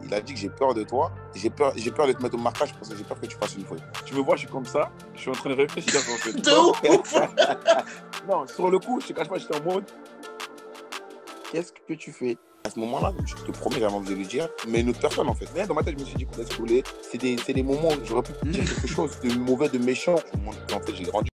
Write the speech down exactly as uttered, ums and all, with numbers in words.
Il a dit que j'ai peur de toi. J'ai peur, j'ai peur de te mettre au marquage parce que j'ai peur que tu fasses une faute. Tu me vois, je suis comme ça. Je suis en train de réfléchir en fait. De ouf. Non, sur le coup, je te cache pas, j'étais en mode. Qu'est-ce que tu fais? À ce moment-là, je te promets, j'avais envie de le dire, mais une autre personne en fait. Mais dans ma tête, je me suis dit qu'on laisse rouler. C'est des, c'est des moments où j'aurais pu dire quelque chose de mauvais, de méchant. En fait, j'ai grandi.